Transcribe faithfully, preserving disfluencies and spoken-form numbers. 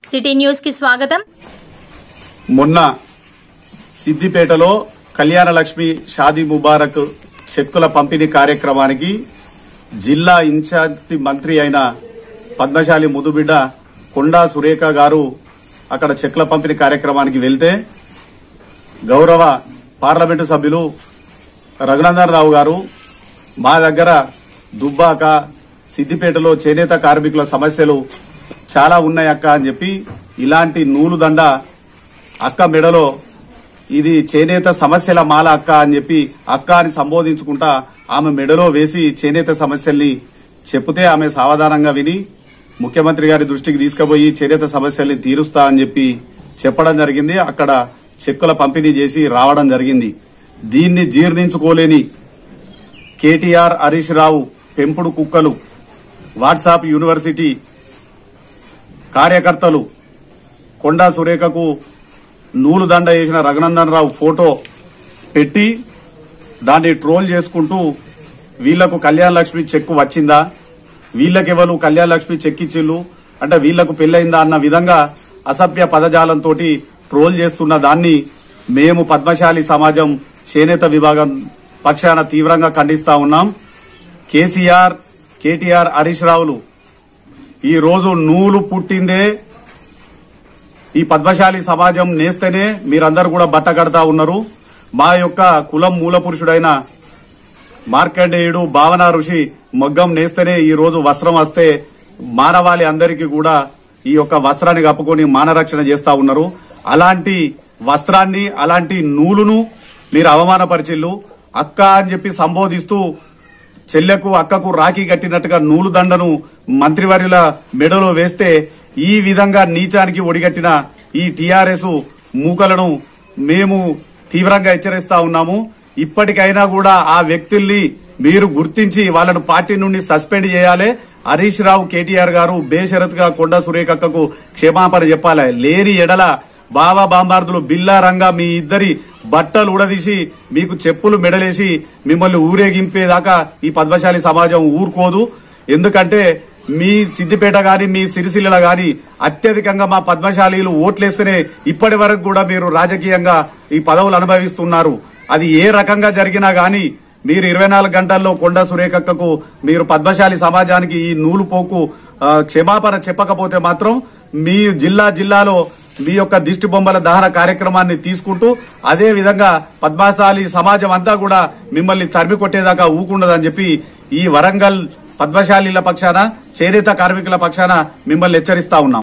City news కి స్వాగతం. మొన్న సిద్దిపేటలో కళ్యాణ లక్ష్మి షాదీ ముబారక్ చెక్కుల పంపిణీ కార్యక్రమానికి జిల్లా ఇన్ఛార్జి మంత్రి అయిన పద్మశాలి ముదుబిడ్డ కొండా సురేఖ గారు అక్కడ చెక్కుల పంపిణీ కార్యక్రమానికి వెళ్తే గౌరవ పార్లమెంటు సభ్యులు రఘునందన్ రావు గారు మా దగ్గర దుబ్బాక సిద్దిపేటలో చేనేత కార్మికుల సమస్యలు చాలా ఉన్నాయి అక్క అని చెప్పి ఇలాంటి నూలు దండ అక్క మెడలో ఇది చేనేత సమస్యల మాల అక్క అని చెప్పి అక్క అని సంబోధించుకుంటా ఆమె మెడలో వేసి చేనేత సమస్యల్ని చెప్తే ఆమె సావధానంగా విని ముఖ్యమంత్రి గారి దృష్టికి తీసుకుపోయి చేనేత సమస్యల్ని తీరుస్తా అని చెప్పి చెప్పడం జరిగింది. అక్కడ చెక్కుల పంపిణీ చేసి రావడం జరిగింది. దీన్ని జీర్ణించుకోలేని కేటీఆర్ హరీష్ రావు పెంపుడు కుక్కలు వాట్సాప్ యూనివర్సిటీ కార్యకర్తలు కొండా సురేఖకు నూలు దండ వేసిన రఘునందన్ రావు ఫోటో పెట్టి దాన్ని ట్రోల్ చేసుకుంటూ వీళ్లకు కళ్యాణ లక్ష్మి చెక్కు వచ్చిందా, వీళ్లకెవరు కళ్యాణ లక్ష్మి చెక్ ఇచ్చిళ్ళు అంటే వీళ్లకు పెళ్లైందా అన్న విధంగా అసభ్య పదజాలంతో ట్రోల్ చేస్తున్న దాన్ని మేము పద్మశాలి సమాజం చేనేత విభాగం పక్షాన తీవ్రంగా ఖండిస్తా ఉన్నాం. కేసీఆర్ కేటీఆర్ హరీష్ రావులు ఈ రోజు నూలు పుట్టిందే ఈ పద్మశాలి సమాజం నేస్తేనే మీరందరూ కూడా బట్ట కడతా ఉన్నారు. మా యొక్క కులం మూల పురుషుడైన మార్కండేయుడు భావన ఋషి మగ్గం నేస్తేనే ఈ రోజు వస్త్రం వస్తే మానవాళి అందరికీ కూడా ఈ యొక్క వస్త్రాన్ని కప్పుకొని మానరక్షణ చేస్తా ఉన్నారు. అలాంటి వస్త్రాన్ని అలాంటి నూలును మీరు అవమానపరిచిల్లు. అక్క అని చెప్పి సంబోధిస్తూ చెల్లెకు అక్కకు రాఖీ కట్టినట్టుగా నూలు దండను మంత్రివర్యుల మెడలో వేస్తే ఈ విధంగా నీచానికి ఒడిగట్టిన ఈ టీఆర్ఎస్ మూకలను మేము తీవ్రంగా హెచ్చరిస్తా ఉన్నాము. ఇప్పటికైనా కూడా ఆ వ్యక్తుల్ని మీరు గుర్తించి వాళ్ళను పార్టీ నుండి సస్పెండ్ చేయాలి. హరీష్ రావు కేటీఆర్ గారు బేషరతుగా కొండా సురేఖకు క్షమాపణ చెప్పాలి. లేని ఎడల బావా బాంబార్దులు బిల్లారంగా మీ ఇద్దరి బట్టలు ఉడదీసి మీకు చెప్పులు మెడలేసి మిమ్మల్ని ఊరేగింపేదాకా ఈ పద్మశాలి సమాజం ఊరుకోదు. ఎందుకంటే మీ సిద్దిపేట గాని మీ సిరిసిల్ల గాని అత్యధికంగా మా పద్మశాలీలు ఓట్లేస్తేనే ఇప్పటి వరకు కూడా మీరు రాజకీయంగా ఈ పదవులు అనుభవిస్తున్నారు. అది ఏ రకంగా జరిగినా గాని మీరు ఇరవై నాలుగు గంటల్లో కొండా సురేఖకు మీరు పద్మశాలి సమాజానికి ఈ నూలు పోకు క్షమాపణ చెప్పకపోతే మాత్రం మీ జిల్లా జిల్లాలో మీ యొక్క దిష్టి బొమ్మల దహన కార్యక్రమాన్ని తీసుకుంటూ అదే విధంగా పద్మశాలి సమాజం అంతా కూడా మిమ్మల్ని తరిమి కొట్టేదాకా ఊకుండదని చెప్పి ఈ వరంగల్ పద్మశాలీల పక్షాన చేనేత కార్మికుల పక్షాన మిమ్మల్ని హెచ్చరిస్తా ఉన్నాం.